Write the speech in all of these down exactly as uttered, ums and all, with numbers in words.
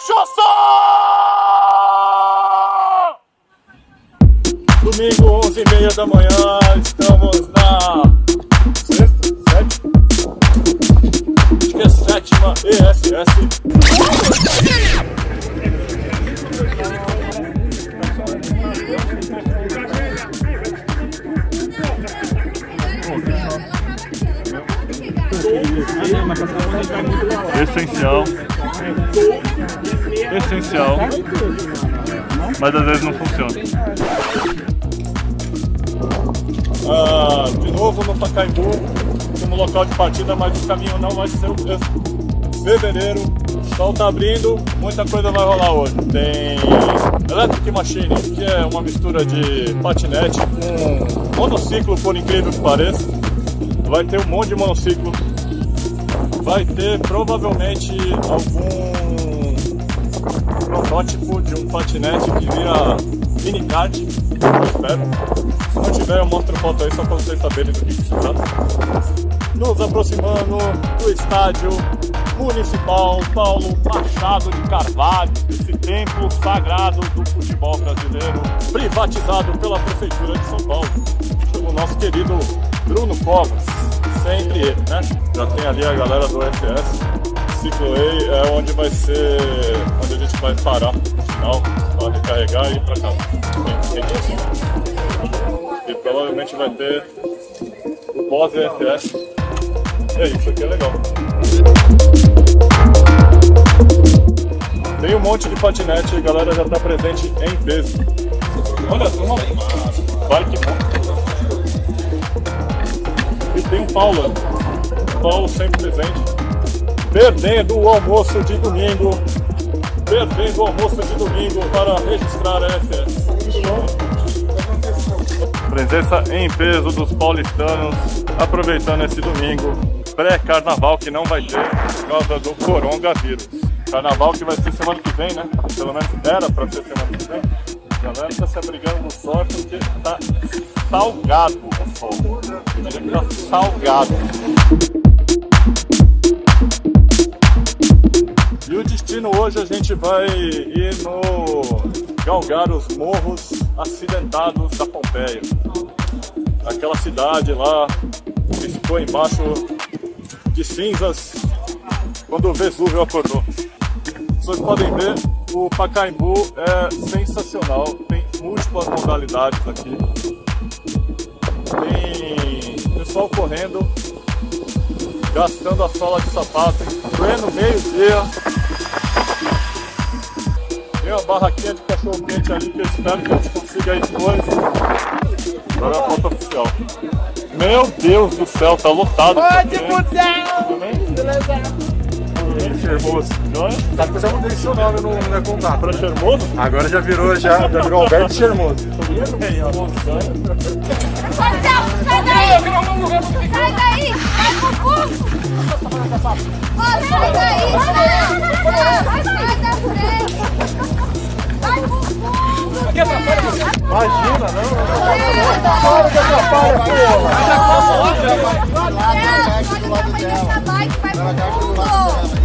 cachaça! Domingo, onze e meia da manhã, estamos na sexta, sétima, acho que é sétima E S S. Essencial, essencial, mas às vezes não funciona. Ah, de novo no Pacaembu, como local de partida, mas o caminho não vai ser o mesmo. Fevereiro, o sol tá abrindo, muita coisa vai rolar hoje. Tem Electric Machine, que é uma mistura de patinete com monociclo, por incrível que pareça. Vai ter um monte de monociclo. Vai ter provavelmente algum protótipo de um patinete que vira mini kart, eu espero. Se não tiver, eu mostro foto aí só para vocês saberem do que, que se trata. Nos aproximando do estádio municipal Paulo Machado de Carvalho, esse templo sagrado do futebol brasileiro, privatizado pela Prefeitura de São Paulo, o nosso querido Bruno Covas. Sempre ele, né? Já tem ali a galera do F S. Cicloei é onde vai ser, onde a gente vai parar no final para recarregar e ir para casa. Tem, tem assim. E provavelmente vai ter o pós F S. É isso aqui, é legal. Tem um monte de patinete, a galera já está presente em peso. Olha só, bike bom. E tem um Paulo, Paulo sempre presente, perdendo o almoço de domingo, perdendo o almoço de domingo para registrar a F S. Presença em peso dos paulistanos, aproveitando esse domingo, pré-carnaval que não vai ter por causa do coronavírus. Carnaval que vai ser semana que vem, né? Pelo menos era para ser semana que vem. A galera tá se abrigando no sol porque tá salgado o sol. Tá salgado. E o destino hoje a gente vai ir no galgar os morros acidentados da Pompeia. Aquela cidade lá que ficou embaixo de cinzas quando o Vesúvio acordou. Vocês podem ver, o Pacaembu é sensacional, tem múltiplas modalidades aqui. Tem pessoal correndo, gastando a sola de sapato, pleno meio-dia. Tem uma barraquinha de cachorro quente ali que eu espero que a gente consiga ir depois. Agora é a foto oficial. Meu Deus do céu, tá lotado. Pode mudar! Beleza? Hermoso. Tá que eu já mudei seu nome no, no contato. Pra Hermoso? Agora já virou, já, já virou Alberto Hermoso. Sai daí! Sai daí! Vai pro curso! Sai daí! Sai da frente! Vai pro fundo! Imagina, não, não. Para que atrapalha, porra! Olha o tamanho dessa bike, vai pro fundo!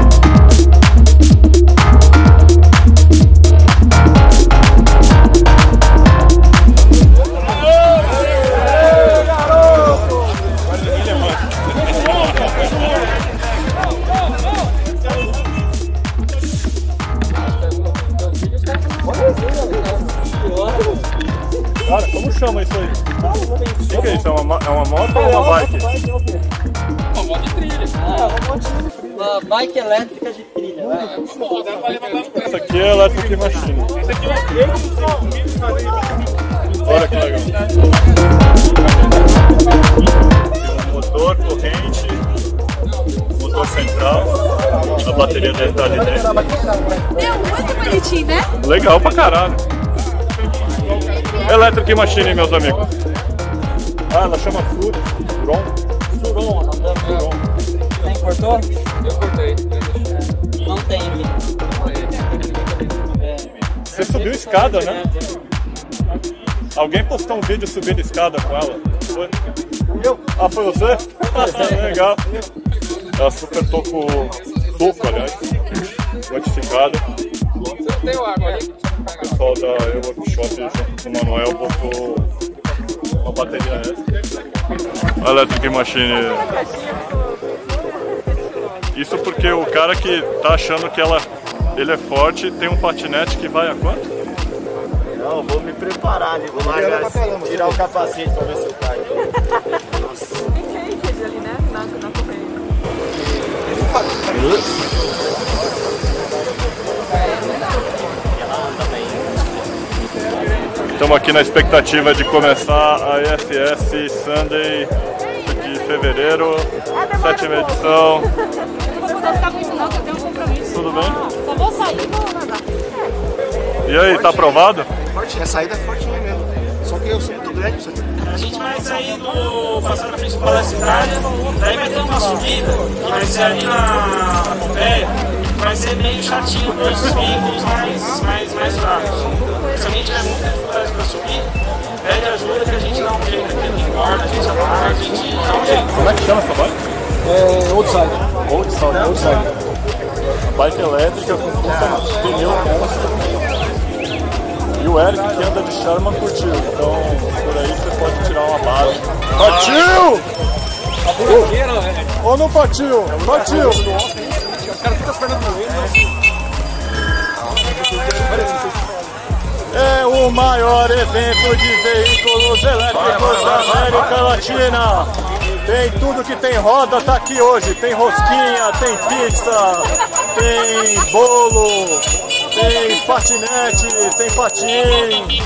Cara, como chama isso aí? O que é isso? É uma, é uma moto ou uma bike? Uma moto de trilha. Ah, uma moto de trilha. Uma bike elétrica de trilha. Essa aqui é Electric Machine. Olha que legal. Tem um motor, corrente, motor central, a bateria deve estar ali dentro. Meu, muito bonitinho, né? Legal pra caralho. Electric Machine, meus amigos. Ah, ela chama Furon. Furon, não dá Furon. Tem, cortou? Eu cortei. Não tem aqui. Você subiu escada, né? Alguém postou um vídeo subindo escada com ela? Foi? Eu? Ah, foi você? Legal. Ela super tocou toco, aliás. modificado. Tem água ali. O pessoal da Eu Workshop junto com o Manuel botou uma bateria extra. Electric Machine. Isso porque o cara que tá achando que ela, ele é forte tem um patinete que vai a quanto? Não, vou me preparar ali, vou largar, assim, tirar o capacete pra ver se eu caio. Nossa. Tem cage ali, né? Na, na correia. Estamos aqui na expectativa de começar a E F S Sunday de fevereiro, sétima edição. Não precisa ficar muito não, que eu tenho um compromisso. Tudo bem? Só vou sair e vou nadar. E aí, tá aprovado? Forte, a saída é fortinha mesmo. Só que eu sou muito grande pra isso aqui. A gente vai sair do passar na frente do Palácio Cidade, daí vai ter uma subida, que vai ser ali na Pompeia, vai ser meio chatinho, dois picos mais, mais, mais fracos. Se alguém tiver muita dificuldade para subir, pede ajuda que a gente dá um jeito aqui, não importa, a gente amarra, a gente dá um jeito. Como é que chama essa bike? É Outside. Outside, Outside. Bike elétrica com puta pneu monstro. E o Eric que anda de Sherman curtiu, então por aí você pode tirar uma base. Partiu! Ou não partiu? Partiu! Os caras ficam esperando no meio. É o maior evento de veículos elétricos da América Latina. Tem tudo que tem roda, tá aqui hoje. Tem rosquinha, tem pizza, tem bolo, tem patinete, tem patim.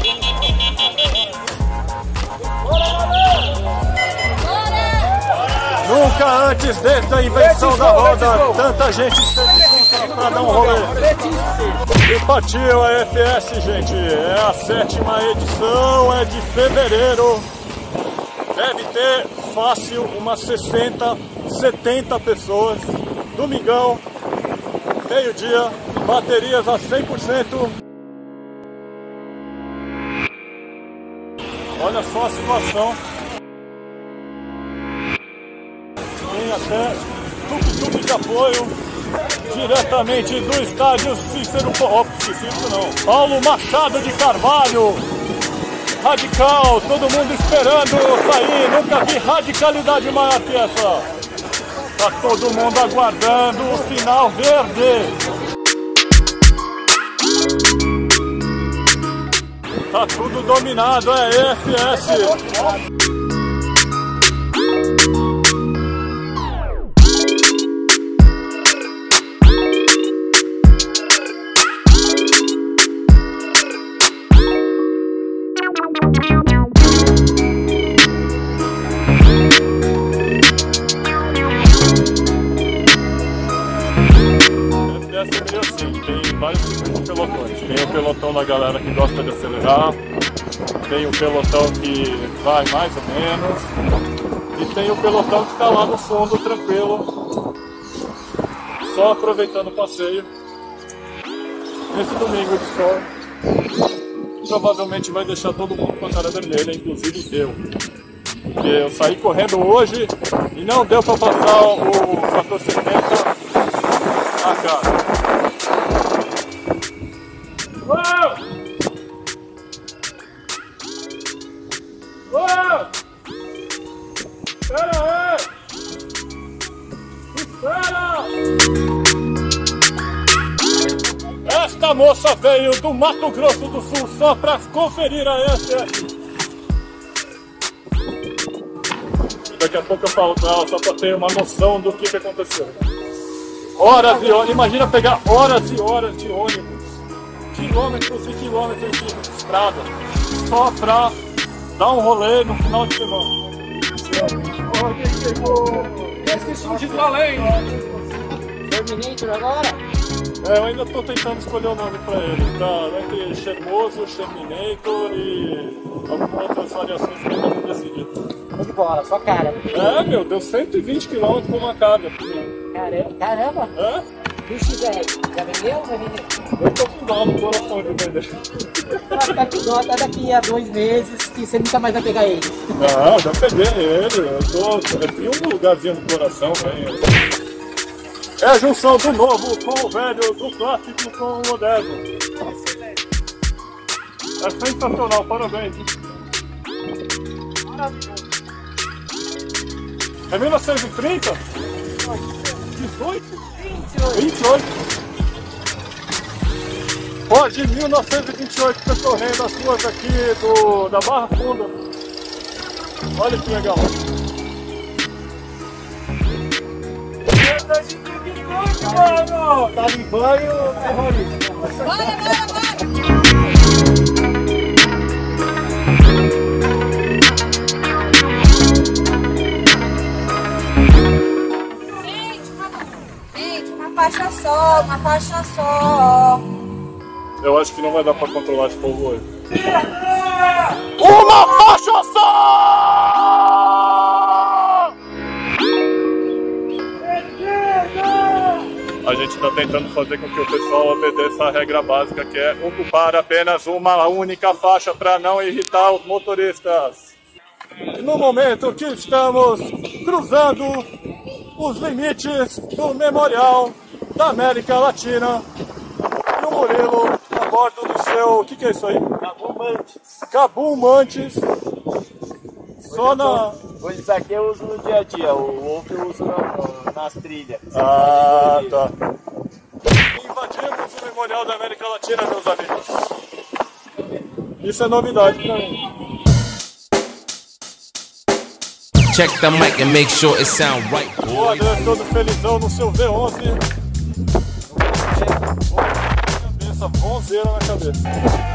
Nunca antes desde a invenção da roda, tanta gente esteve junto para dar um rolê. E partiu a E F S, gente. É a sétima edição, é de fevereiro. Deve ter fácil umas sessenta, setenta pessoas. Domingão, meio-dia, baterias a cem por cento. Olha só a situação. Tem até tuk-tuk de apoio diretamente do estádio Cícero Porro, Cícero não, Paulo Machado de Carvalho. Radical, todo mundo esperando sair, nunca vi radicalidade maior que essa. Tá todo mundo aguardando o sinal verde. Tá tudo dominado, é E F S. Tem vários tipos de pelotões. Tem o pelotão da galera que gosta de acelerar, tem o pelotão que vai mais ou menos, e tem o pelotão que está lá no fundo, tranquilo, só aproveitando o passeio. Esse domingo de sol provavelmente vai deixar todo mundo com a cara vermelha, inclusive eu. Porque eu saí correndo hoje e não deu para passar o fator setenta na cara. Uou! Uou! Espera aí! Espera! Esta moça veio do Mato Grosso do Sul só para conferir a E F S. Daqui a pouco eu falo com ela só para ter uma noção do que, que aconteceu. Horas e horas, imagina pegar horas e horas de ônibus, quilômetros e quilômetros de estrada, só pra dar um rolê no final de semana. Alguém chegou! Esqueci o título além! Terminator agora? É, eu ainda tô tentando escolher o nome pra ele, tá? Entre Chermoso, Terminator e algumas outras variações que eu ainda não decidi. Muito bola, só cara. É, meu, deu cento e vinte quilômetros com uma carga. Caramba, caramba! É? E o X R? Já vendeu? Vai vender? Eu tô com dó no coração de vender. Vai ficar com dó até daqui a dois meses que você nunca mais vai pegar ele. Não, já peguei ele. Eu, tô, eu tenho um lugarzinho no coração pra ele. É a junção do novo com o velho, do clássico com o moderno. É sensacional, parabéns. É mil novecentos e trinta? dezoito? vinte e oito. Ó, de mil novecentos e vinte e oito percorrendo as ruas aqui do, da Barra Funda. Olha que legal. Mano, tá de banho, terrorista. Bora, bora, bora! Faixa só, uma faixa só. Eu acho que não vai dar pra controlar esse povo hoje. Uma faixa só! A gente está tentando fazer com que o pessoal obedeça a regra básica, que é ocupar apenas uma única faixa para não irritar os motoristas. E no momento que estamos cruzando os limites do Memorial da América Latina, e o Murilo a bordo do seu... o que, que é isso aí? Cabum Mantis. Cabum Mantis. Só na... Pois isso aqui eu uso no dia a dia, o outro eu uso na, nas trilhas. Ah, tá. Invadimos o Memorial da América Latina, meus amigos. Isso é novidade pra mim. Check the mic and make sure it sound right. O André todo felizão no seu V onze. Cabeça, vonzeira na cabeça.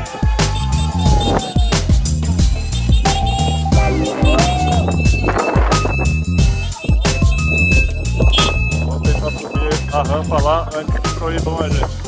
Vamos tentar subir a rampa lá antes que proíbam a gente.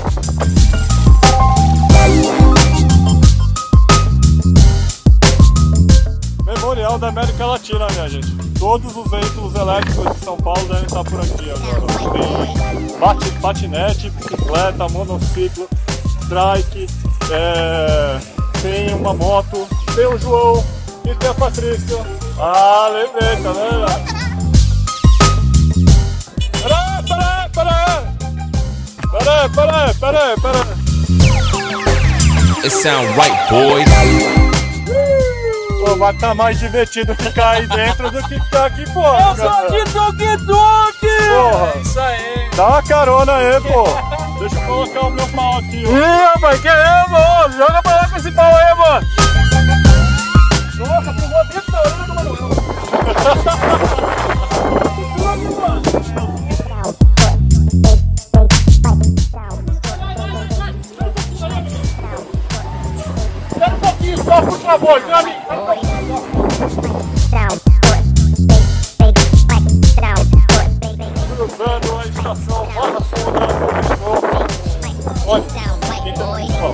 Memorial da América Latina, minha gente. Todos os veículos elétricos de São Paulo devem estar por aqui agora. Tem bate, patinete, bicicleta, monociclo, trike, é, tem uma moto, tem o João e tem a Patrícia. Ah, lembrei, tá vendo? Peraí, peraí, peraí! Peraí, peraí, peraí, peraí! It sound right, boys. Pô, vai estar mais divertido ficar aí dentro do que ficar aqui fora. Eu sou de tuk-tuk! Porra. É isso aí! Dá uma carona aí, pô! Deixa eu colocar o meu pau aqui, ó. Ih, rapaz, que é, mano? Joga pra lá com esse pau aí, mano! Nossa, pegou dentro da orelha do Manuel! Espera um pouquinho só, por favor, Cami! Cruzando a estação Barra Funda, olha, quem tá no pau?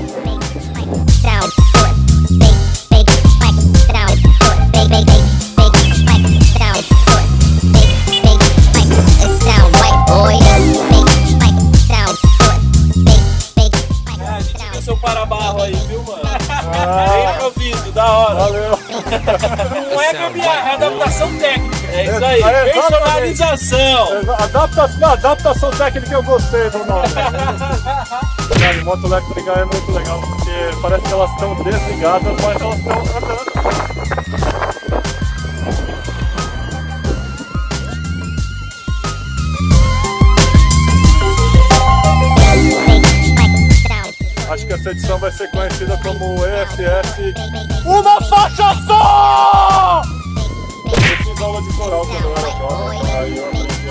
Seu para-barro aí, viu, mano? Bem improviso, da hora. Valeu! Não é gambiarra, é adaptação técnica. É isso aí, É, personalização. Adaptação, adaptação técnica, eu gostei do nome. Cara, moto elétrica é muito legal, porque parece que elas estão desligadas, mas elas estão andando. Acho que essa edição vai ser conhecida como E F F Uma Faixa Só! Eu fiz aula de coral quando eu era jovem, aí eu aprendi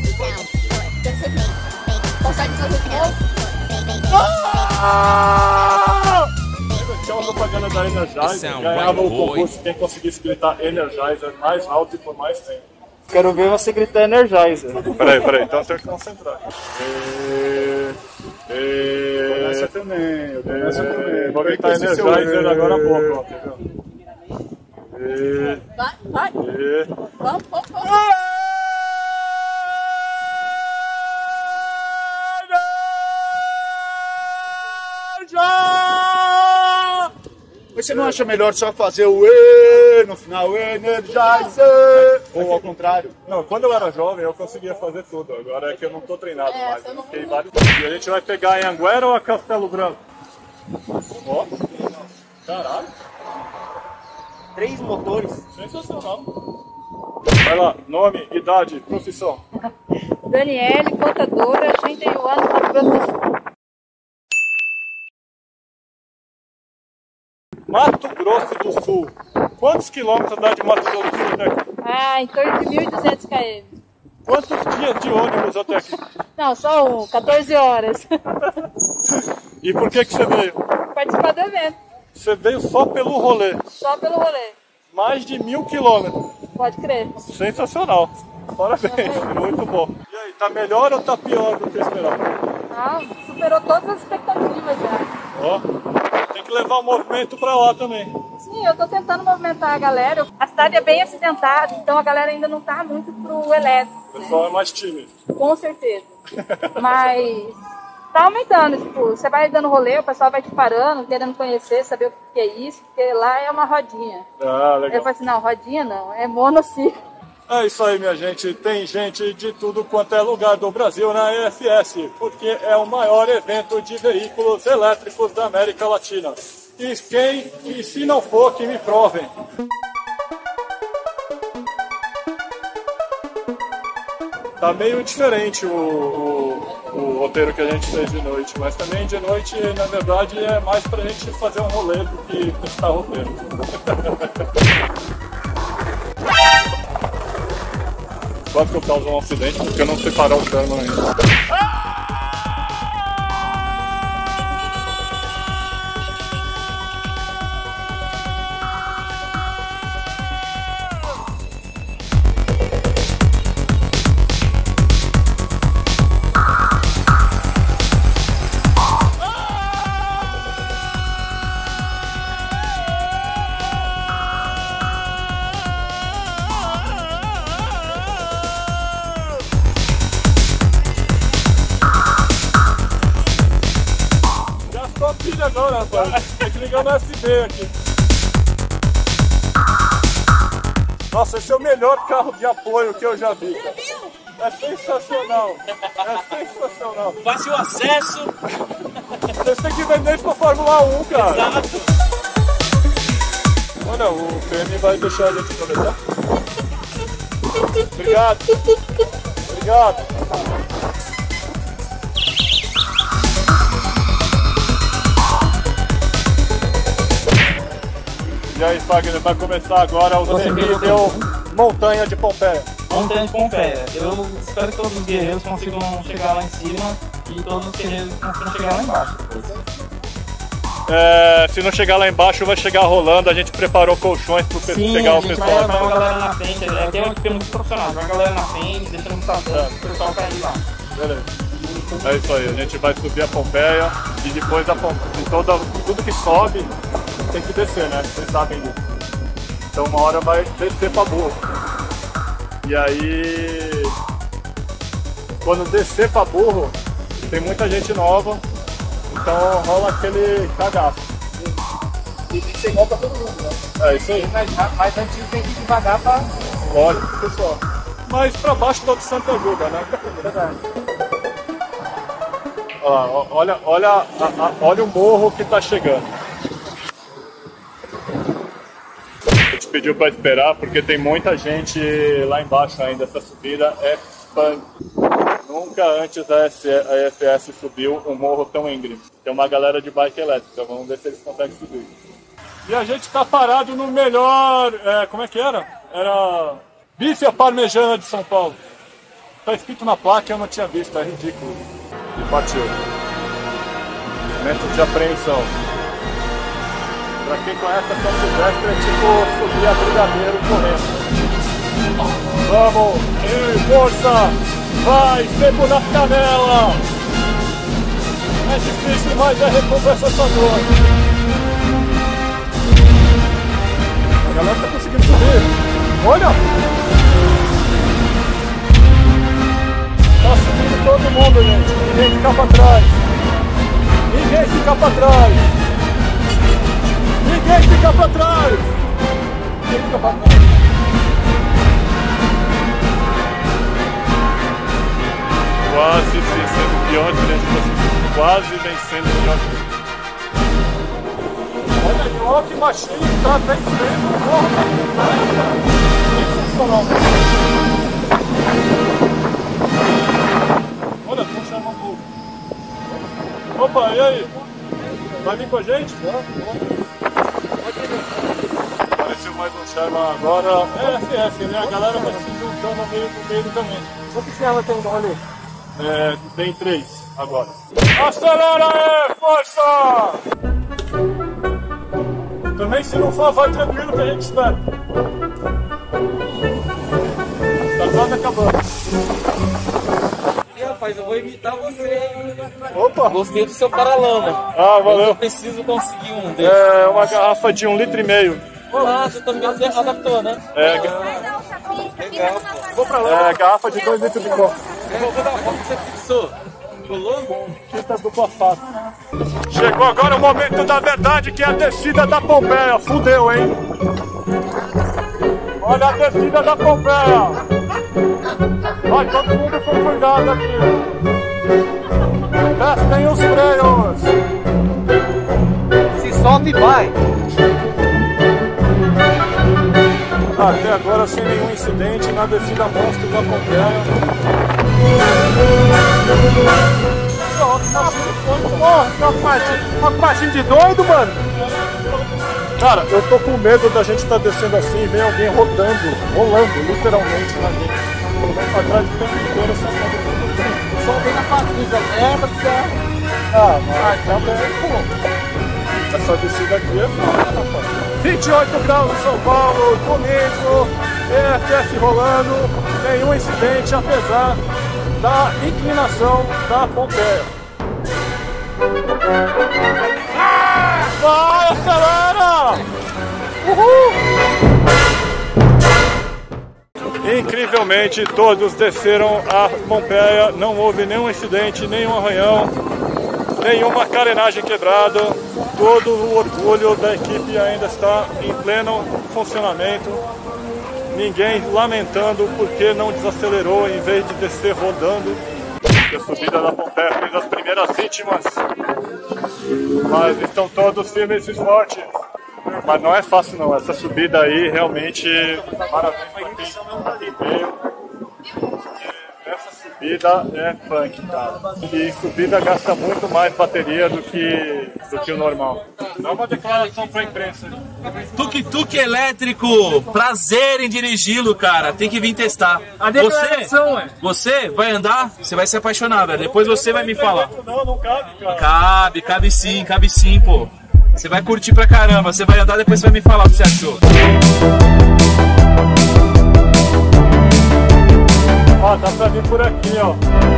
a... Consegue fazer o Ah! Tinha uma propaganda da Energizer, ganhava o concurso quem conseguisse gritar Energizer mais alto e por mais tempo. Quero ver você gritar Energizer. Peraí, peraí, então eu tenho que concentrar. E... E... Começa também, eu começo E... também. Vou gritar Energizer agora há pouco, ó, quer ver? E... Vai, vai. E... Vamos, vamos, vamos. Você não acha melhor só fazer o E no final, Energizer? Ou ao contrário? Não, quando eu era jovem eu conseguia fazer tudo. Agora é que eu não tô treinado é, mais. Eu fiquei vários dias. E a gente vai pegar em Anguera ou a Castelo Branco? Ó, caralho. Três motores. Sensacional. Vai lá, nome, idade, profissão. Daniele, contadora, trinta e um anos, Mato Grosso do Sul. Mato Grosso do Sul. Quantos quilômetros dá de Mato Grosso do Sul até aqui? Ah, em torno de mil e duzentos quilômetros. Quantos dias de ônibus até aqui? Não, só um, quatorze horas. E por que que você veio? Participar do evento. Você veio só pelo rolê? Só pelo rolê. Mais de mil quilômetros. Pode crer. Sensacional. Parabéns, muito bom. E aí, tá melhor ou tá pior do que esperava? Ah, superou todas as expectativas já. Ó, tem que levar o movimento pra lá também. Sim, eu tô tentando movimentar a galera. A cidade é bem acidentada, então a galera ainda não tá muito pro elétrico. O pessoal é mais tímido. Com certeza. Mas tá aumentando, tipo, você vai dando rolê, o pessoal vai te parando, querendo conhecer, saber o que é isso, porque lá é uma rodinha. Ah, legal. Eu falei assim, não, rodinha não, é monociclo. É isso aí, minha gente. Tem gente de tudo quanto é lugar do Brasil na E F S, porque é o maior evento de veículos elétricos da América Latina. E quem, e se não for, que me provem. Tá meio diferente o, o, o roteiro que a gente fez de noite, mas também de noite, na verdade, é mais pra gente fazer um rolê do que testar roteiro. Quase que eu causo um acidente porque eu não sei parar o Sherman ainda. Agora, rapaz, tem que ligar no U S B aqui. Nossa, esse é o melhor carro de apoio que eu já vi. É sensacional. É sensacional. Fácil acesso. Vocês têm que vender isso pra Fórmula um, cara. Exato. Olha, o P M vai deixar a gente começar. Obrigado. Obrigado. E aí, Fagner, vai começar agora o terrível Montanha de Pompeia. Montanha de Pompeia. Eu espero que todos os guerreiros consigam chegar lá em cima e todos os guerreiros consigam chegar lá embaixo. É, se não chegar lá embaixo, vai chegar rolando. A gente preparou colchões para pegar o pessoal. Vai levar a galera na frente. É, tem uma equipe muito profissional. Vai a galera na frente, deixando o pessoal cair lá. Beleza. É isso aí. A gente vai subir a Pompeia e depois a Pompeia, toda, tudo que sobe tem que descer, né? Vocês sabem disso. Então uma hora vai descer pra burro. E aí, quando descer pra burro, tem muita gente nova, então rola aquele cagaço. E tem que ser igual pra todo mundo, né? É isso aí. Mas, mas antes tem que ir devagar pra... Lógico, pessoal. Mas pra baixo do Santo ajuda, né? Verdade. Olha, olha, olha, a, a, olha o morro que tá chegando. A gente pediu para esperar porque tem muita gente lá embaixo ainda. Essa subida é punk. Nunca antes a E F S subiu um morro tão íngreme. Tem uma galera de bike elétrica, vamos ver se eles conseguem subir. E a gente tá parado no melhor... É, como é que era? Era bife à parmegiana de São Paulo. Tá escrito na placa, eu não tinha visto, é ridículo. E partiu. Momento de apreensão. Pra quem conhece a São Silvestre, é tipo subir a Brigadeiro correndo. Vamos! Ei, força! Vai! Seco na canela! É difícil, mas é recompensador. A galera tá conseguindo subir. Olha! Tá subindo todo mundo, gente. Ninguém fica pra trás. Ninguém fica pra trás. Ninguém fica pra trás! Ninguém fica pra trás! quase vencendo o pior trecho possível. Quase vencendo o pior trecho. Olha aí, ó, que machinho, tá vencendo. Porra, sensacional. Olha, tô chamando. Opa, e aí? Vai vir com a gente? Apareceu mais um Sherman agora. É F F, né? A galera vai se juntando no meio, no meio do caminho. Quantos Sherman tem no rolê? É, tem três agora. Acelera aí, força! Também se não for, vai tranquilo que a gente espera. Tá quase acabando. E rapaz, eu vou imitar você. Opa! Gostei do seu paralama. Ah, valeu. Eu preciso conseguir um desses. É uma garrafa de um litro e meio. Ah, você também adaptou, né? É, Legal, pô. vou pra lá. É garrafa de dois litros de copo. Eu vou dar uma foto que você fixou. Colou? Fita dupla face. Chegou agora o momento da verdade, que é a descida da Pompeia. Fudeu, hein? Olha a descida da Pompeia. Vai todo mundo com cuidado aqui. Testem os freios. Se solta e vai. Até agora sem nenhum incidente na descida monstro da Pompeia. Uma passinha de doido, mano. Cara, eu tô com medo da gente estar tá descendo assim e ver alguém rodando, rolando, literalmente na gente. Atrás do tempo inteiro só tá descendo o trem. Só vem na patrícia, é, porque... Ah, mas também, pô. Essa descida aqui é foda, rapaz. vinte e oito graus em São Paulo, domingo, E F S rolando, nenhum incidente, apesar da inclinação da Pompeia. Vai, acelera! Uhul! Incrivelmente, todos desceram a Pompeia, não houve nenhum incidente, nenhum arranhão, nenhuma carenagem quebrada. Todo o orgulho da equipe ainda está em pleno funcionamento. Ninguém lamentando porque não desacelerou em vez de descer rodando. A subida da Pompeia fez as primeiras vítimas, mas estão todos firmes e fortes. Mas não é fácil não, essa subida aí realmente parabéns para quem veio. Essa subida é punk, cara. E subida gasta muito mais bateria do que, do que o normal. Dá uma declaração pra imprensa. Tuk-tuk elétrico, prazer em dirigi-lo, cara. Tem que vir testar. A declaração você, é. Você vai andar, você vai se apaixonar, velho. Depois você vai me falar. Não, não cabe, cara. Cabe, cabe sim, cabe sim, pô. Você vai curtir pra caramba. Você vai andar, depois você vai me falar o que você achou. Ó, dá pra vir por aqui, ó.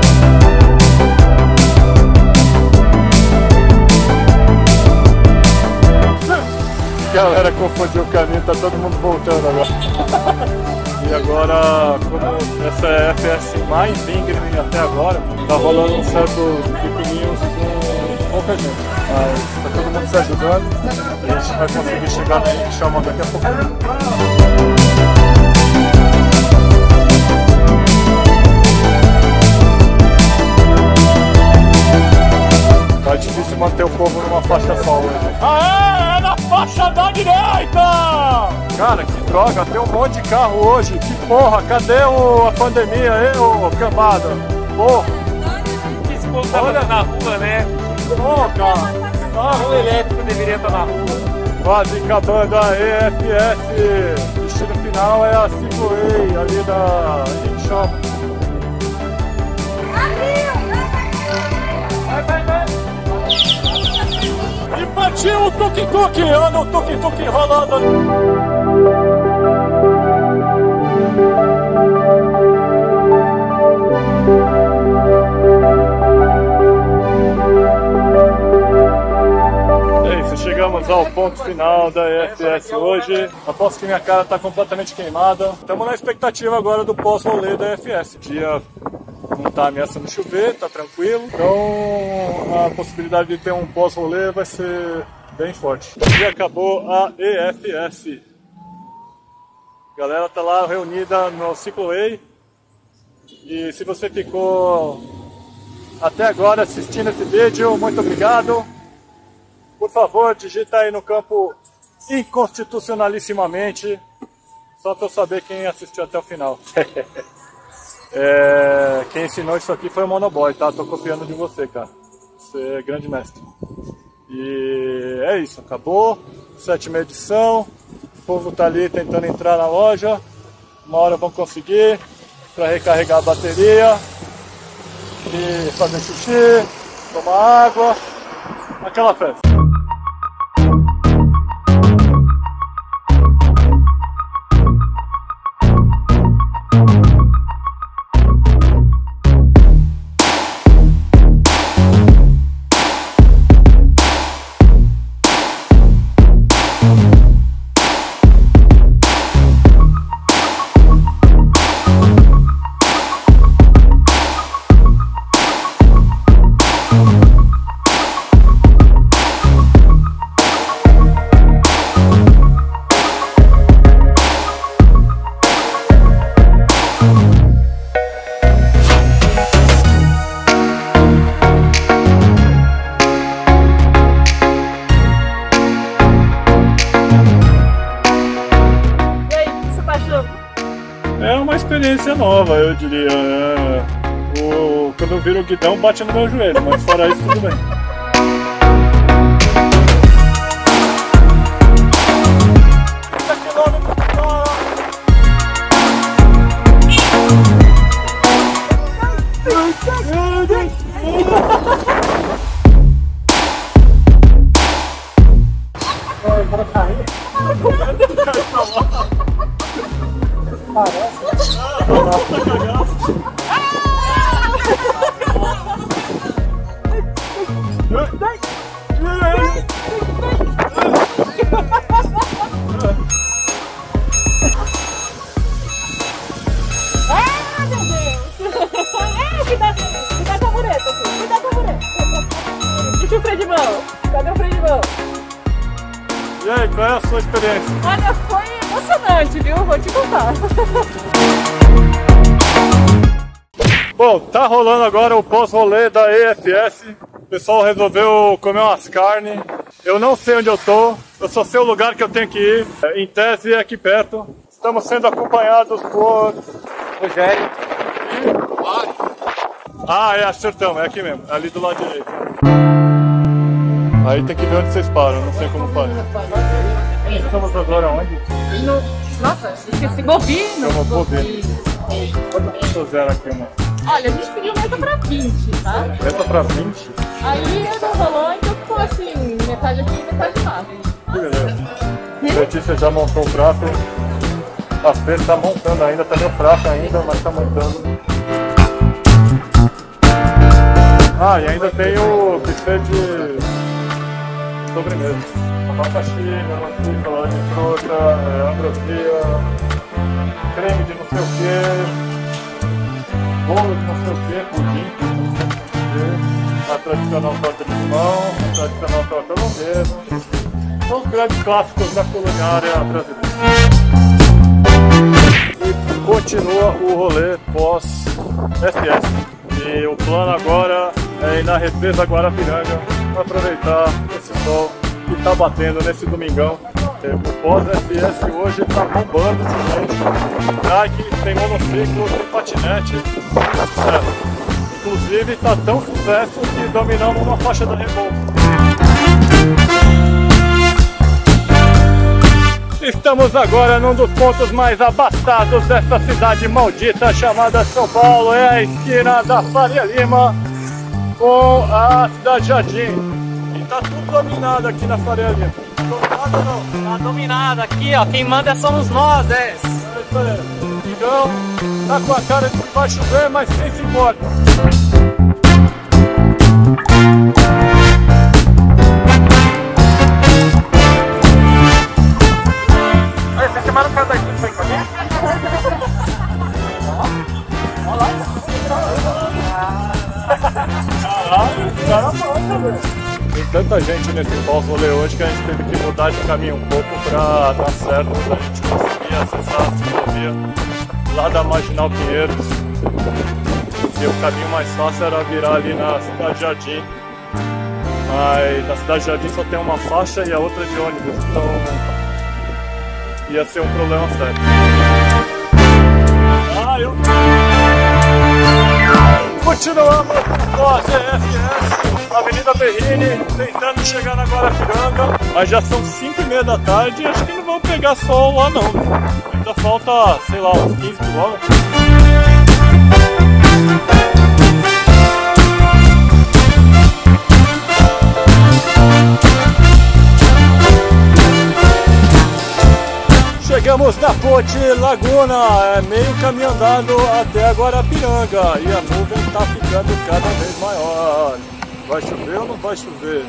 Galera confundiu o caminho, tá todo mundo voltando agora. E agora, como essa é a F S mais íngreme até agora, tá rolando um certo pequenininhos com pouca gente. Mas tá todo mundo se ajudando e a gente vai conseguir chegar no chama daqui a pouco. Tá difícil manter o povo numa faixa só hoje. Aê, é na faixa da direita! Cara, que droga, tem um monte de carro hoje. Que porra, cadê o, a pandemia aí, ô cambada? Porra! Esse povo tá olha na rua, né? Porra, cara! Carro elétrico deveria estar na rua. Quase acabando a E F S. O destino final é a Cicloei, ali da Shop. Vai, vai, vai! E partiu o tuk-tuk, olha o tuk-tuk rolando. É isso, chegamos ao ponto final da E F S hoje. Aposto que minha cara está completamente queimada. Estamos na expectativa agora do pós-rolê da E F S. Dia não está ameaçando chover, tá tranquilo. Então a possibilidade de ter um pós-rolê vai ser bem forte. E acabou a E F S. A galera tá lá reunida no Cicloei. E se você ficou até agora assistindo esse vídeo, muito obrigado. Por favor, digita aí no campo inconstitucionalissimamente, só para eu saber quem assistiu até o final. É, quem ensinou isso aqui foi o Monoboy, tá? Tô copiando de você, cara. Você é grande mestre. E é isso, acabou. Sétima edição. O povo tá ali tentando entrar na loja. Uma hora vão conseguir para recarregar a bateria e fazer xixi, tomar água, aquela festa. É uma experiência nova, eu diria. É, o, quando eu viro o guidão, bate no meu joelho, mas fora isso, tudo bem. Deixa o freio de mão. Cadê o freio de mão? E aí, qual é a sua experiência? Olha, foi emocionante, viu? Vou te contar. Bom, tá rolando agora o pós-rolê da E F S. O pessoal resolveu comer umas carnes. Eu não sei onde eu tô, eu só sei o lugar que eu tenho que ir. Em tese é aqui perto. Estamos sendo acompanhados por Rogério. Ah, é, acertamos, é aqui mesmo, é ali do lado direito. Aí tem que ver onde vocês param, não sei como faz. Estamos agora onde? No... Nossa, esqueci. Bovino. Estamos bovino. Quanto que zero aqui, mano? Olha, a gente pediu mesa pra vinte, tá? Mesa pra vinte? Aí não rolou, então ficou assim, metade aqui e metade lá. Que beleza. A Letícia já montou o prato. A Fê tá montando ainda, tá meio fraca ainda, mas tá montando. Ah, e ainda tem o buffet de sobremesa. Abacaxi, melancia, salada de fruta, é, ambrosia, creme de não sei o que, bolo de não sei o que, pudim de não sei o que, a tradicional torta de limão, a tradicional torta holandesa. São os grandes clássicos da culinária brasileira. E continua o rolê pós-F S. E o plano agora é ir na represa Guarapiranga para aproveitar esse sol que está batendo nesse domingão. O pós-F S hoje está bombando de gente. Bike, tem monociclo, tem patinete. Sucesso. Inclusive está tão sucesso que dominamos uma faixa da Revolta. Estamos agora num dos pontos mais abastados dessa cidade maldita chamada São Paulo. É a esquina da Faria Lima com a Cidade Jardim. E tá tudo dominado aqui na Faria Lima. Dominado ou não? Tá dominado aqui, ó. Quem manda somos nós, é. É isso aí. Então, tá com a cara de que vai chover, mas quem se importa? Chamaram o cara daqui pra ir com a gente? Olha lá. Caralho, esse cara manda, velho. Tem tanta gente nesse pós-rolê hoje que a gente teve que mudar de caminho um pouco pra dar certo, pra gente conseguir acessar a ciclovia lá da Marginal Pinheiros. E porque o caminho mais fácil era virar ali na Cidade Jardim. Mas na Cidade Jardim só tem uma faixa e a outra é de ônibus, então ia ser um problema sério. Ah, eu... Continuamos com a G F S, Avenida Berrini, tentando chegar na Guarapiranga, mas já são cinco e meia da tarde e acho que não vão pegar sol lá não. Ainda falta, sei lá, uns quinze quilômetros. Chegamos na Ponte Laguna, é meio caminho andado até Guarapiranga e a nuvem está ficando cada vez maior. Vai chover ou não vai chover?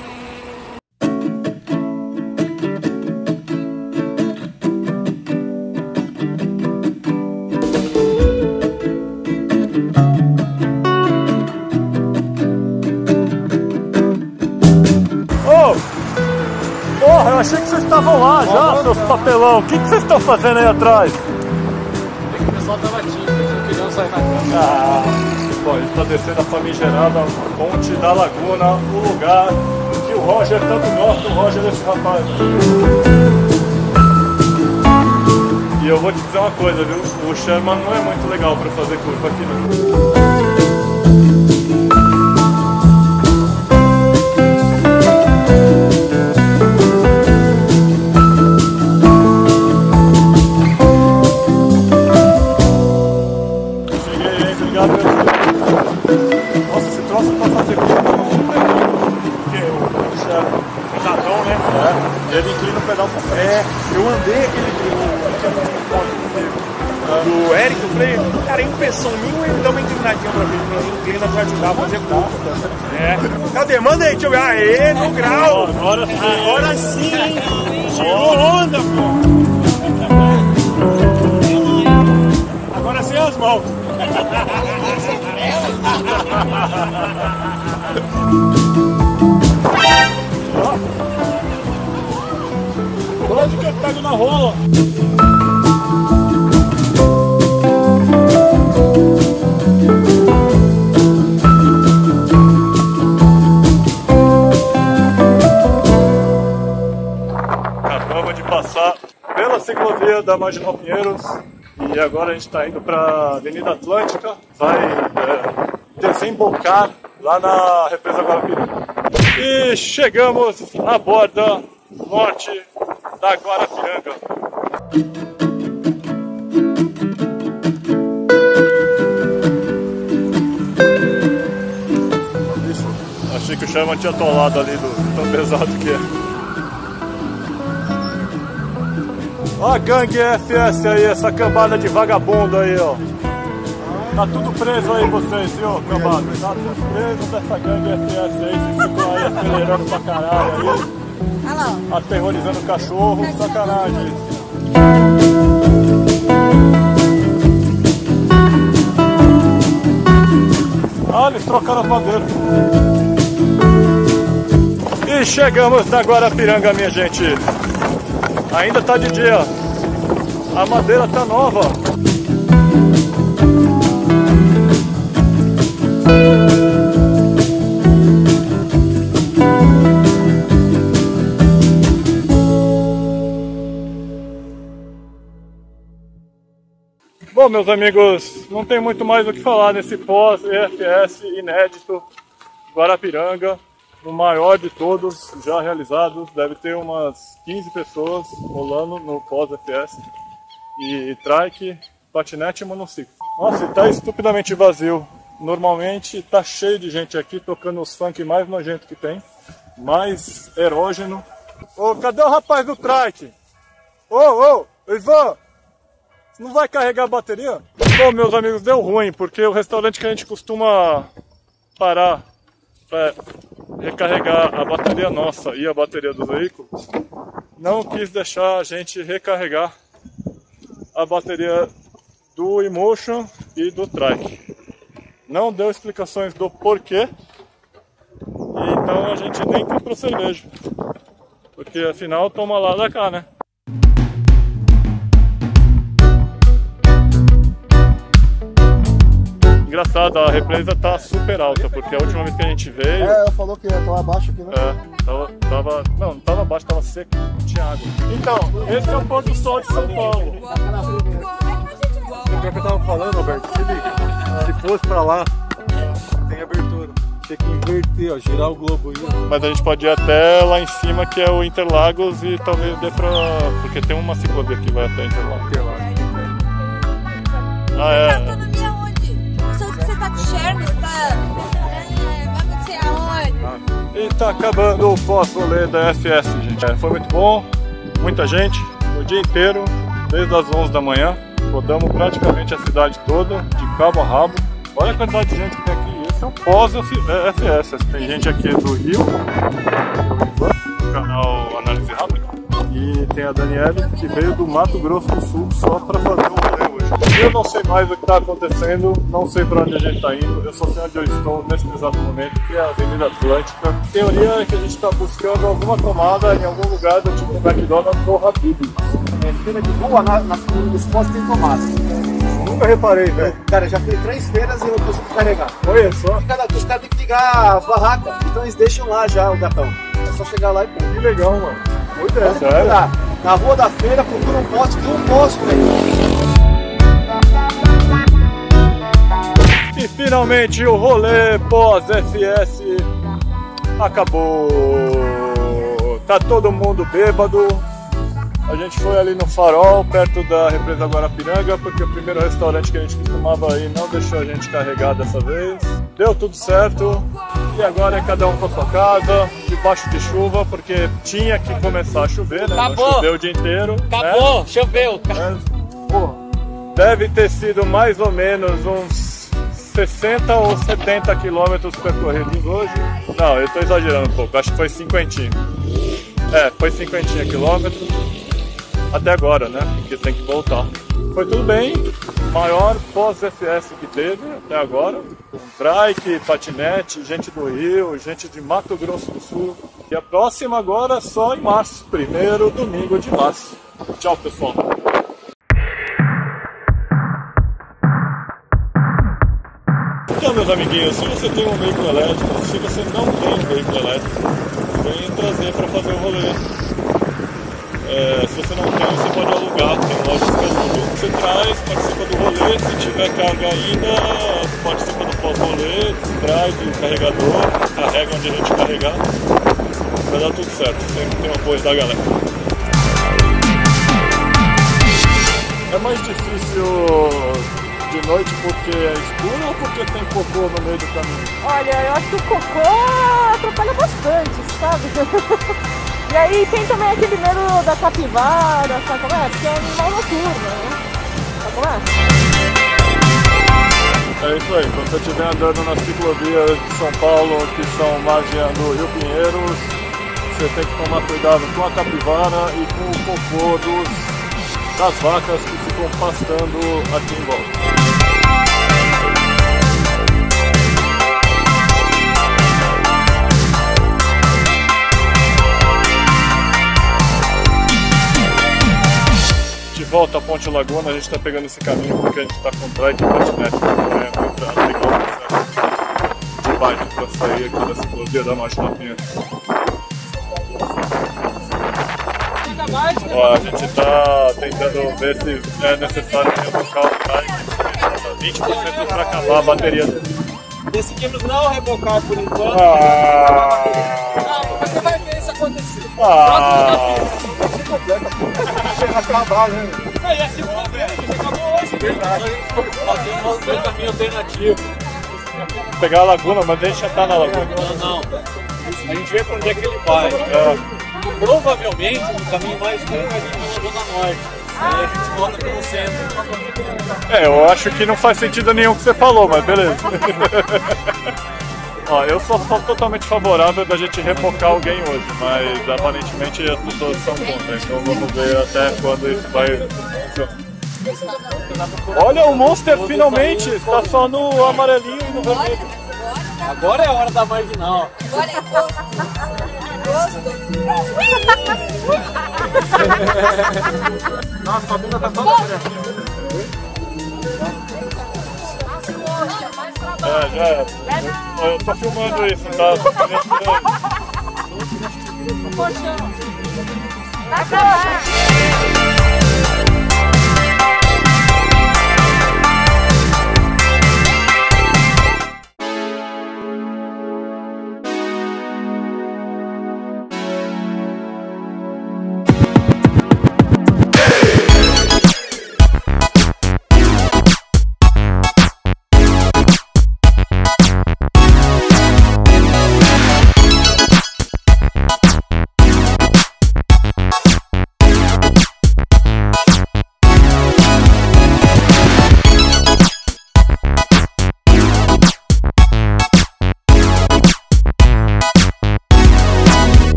Porra, eu achei que vocês estavam lá já, seus papelão. O que, que vocês estão fazendo aí atrás? É que o pessoal tava tímido, não queriam sair na cama. Ah, bom, ele está descendo a famigerada Ponte da Laguna, o lugar que o Roger tanto gosta, o Roger desse rapaz. E eu vou te dizer uma coisa, viu? O Sherman não é muito legal para fazer curva aqui não. Nossa, esse troço pra fazer curva porque o Sherman é pesadão, né? É. Ele inclina o pedal pra frente. É, eu andei aquele do Eric, eu falei, cara, em impressão minha, ele dá uma inclinadinha pra mim, ele inclina pra ajudar a fazer curva. É. Cadê? Manda aí, deixa eu ver. Aê, no grau! Agora sim! Agora sim! Tirou onda, pô! Agora sem as mãos! Quase que eu pego na rola! Acabamos de passar pela ciclovia da Marginal Pinheiros e agora a gente está indo para a Avenida Atlântica, vai é, desembocar lá na represa Guarapiranga. E chegamos à borda norte da Guarapiranga. Ixi, achei que o Sherman tinha atolado ali do tão pesado que é. Ó a gangue F S aí, essa cambada de vagabundo aí, ó. Tá tudo preso aí vocês, viu, cambada? Tá tudo preso dessa gangue F S aí, vocês ficam aí acelerando pra caralho aí. Aterrorizando o cachorro, sacanagem. Ah, eles trocaram as bandeiras. E chegamos na Guarapiranga, minha gente. Ainda tá de dia. A madeira tá nova. Bom, meus amigos, não tem muito mais o que falar nesse pós-E F S inédito Guarapiranga. O maior de todos já realizados, deve ter umas quinze pessoas rolando no pós-F S. E trike, patinete e monociclo. Nossa, e tá estupidamente vazio. Normalmente tá cheio de gente aqui tocando os funk mais nojentos que tem. Mais erógeno. Ô, cadê o rapaz do trike? Ô, ô, Ivan! Não vai carregar a bateria? Bom, meus amigos, deu ruim, porque o restaurante que a gente costuma parar para recarregar a bateria nossa e a bateria dos veículos, não quis deixar a gente recarregar a bateria do Emotion e do trike. Não deu explicações do porquê, então a gente nem comprou cerveja, porque afinal toma lá da cá, né? engraçado, a represa tá super alta, porque a última vez que a gente veio... É, ela falou que tava abaixo aqui, né? É, tava, tava... Não, não tava abaixo, tava seco, não tinha água. Então, esse é o pôr do sol de São Paulo. O que eu tava falando, Alberto, se liga, se fosse pra lá, tem abertura. Tem que inverter, ó, girar o globo aí. Ó. Mas a gente pode ir até lá em cima, que é o Interlagos, e talvez dê pra... Porque tem uma ciclovia que vai até Interlagos. Interlagos. Ah, é. Autonomia onde? Você tá com Sherman, você tá... É, vai acontecer aonde? E tá acabando o pós-rolê da F S, gente. É, foi muito bom, muita gente, o dia inteiro, desde as onze da manhã. Rodamos praticamente a cidade toda, de cabo a rabo. Olha a quantidade de gente que tem aqui. Esse é o pós-F S. Tem gente aqui do Rio, do canal Análise Rápida. E tem a Daniele, que veio do Mato Grosso do Sul só para fazer o rolê hoje. Eu não sei mais o que está acontecendo, não sei para onde a gente está indo, eu só sei onde eu estou nesse exato momento, que é a Avenida Atlântica. A teoria é que a gente está buscando alguma tomada em algum lugar do tipo McDonald's ou Habib. Feira de boa, na, na segunda dos postos tem tomate. Nunca reparei, velho. Cara, já fiz três feiras e eu consigo carregar. Olha só. Cada, os caras têm que ligar a barraca, então eles deixam lá já o gatão. É só chegar lá e pôr. Que legal, mano. Boa ideia, então, sério? Lá, na rua da feira, procura um poste, tem um poste, velho. E finalmente o rolê pós-F S acabou. Tá todo mundo bêbado. A gente foi ali no Farol, perto da represa Guarapiranga, porque o primeiro restaurante que a gente costumava ir não deixou a gente carregar dessa vez. Deu tudo certo, e agora é cada um pra sua casa, debaixo de chuva, porque tinha que começar a chover, né? Acabou. Não choveu o dia inteiro. Acabou, né? choveu. É, pô, deve ter sido mais ou menos uns sessenta ou setenta quilômetros percorridos hoje. Não, eu tô exagerando um pouco, acho que foi cinquentinha. É, foi cinquentinha quilômetros. Até agora, né? Porque tem que voltar. Foi tudo bem, maior pós-F S que teve até agora. Trike, patinete, gente do Rio, gente de Mato Grosso do Sul. E a próxima agora só em março, primeiro domingo de março. Tchau, pessoal. Então, meus amiguinhos, se você tem um veículo elétrico, se você não tem um veículo elétrico, vem trazer para fazer o rolê. É, se você não tem, você pode alugar, tem lojas que alugam. Você traz, participa do rolê, se tiver carga ainda, participa do pós-rolê, traz o carregador, carrega onde a gente carregar, vai dar tudo certo, sempre tem o apoio da galera. É mais difícil de noite porque é escuro ou porque tem cocô no meio do caminho? Olha, eu acho que o cocô atrapalha bastante, sabe? E aí tem também aquele medo da capivara, sabe como é? Porque é animal noturno, né? Sabe como é? É isso aí, quando você estiver andando nas ciclovias de São Paulo, que são margeando o Rio Pinheiros, você tem que tomar cuidado com a capivara e com o cocô dos, das vacas que ficam pastando aqui em volta. De volta à Ponte Laguna, a gente está pegando esse caminho porque a gente está com trike e patinete, é muito legal de bike para sair aqui da ciclovia da Marginal Pinheiros. Ó, a gente está tentando ver se é necessário rebocar o trike, vinte por cento para acabar a bateria dele. Decidimos não rebocar por enquanto. Ah, não, mas você vai ver isso acontecer. Ah, acabar, né? Aí a segunda vez, você acabou hoje. Verdade. Fazer um caminho alternativo. Pegar a laguna, mas a gente já tá na laguna. Não, não. A gente vê pra onde é que ele vai. É. Provavelmente o caminho mais curto vai vir pela Zona Norte. Aí a gente volta pelo centro. É, eu acho que não faz sentido nenhum o que você falou, mas beleza. Ó, eu sou, sou totalmente favorável da gente refocar alguém hoje, mas aparentemente as pessoas são contra, então vamos ver até quando isso vai funcionar. Olha, o Monster finalmente está só no amarelinho e no vermelho. Agora é a hora da marginal. Agora é gosto. Nossa, a bunda tá toda. É, já é. Eu tô filmando isso, tá? Poxa. Tá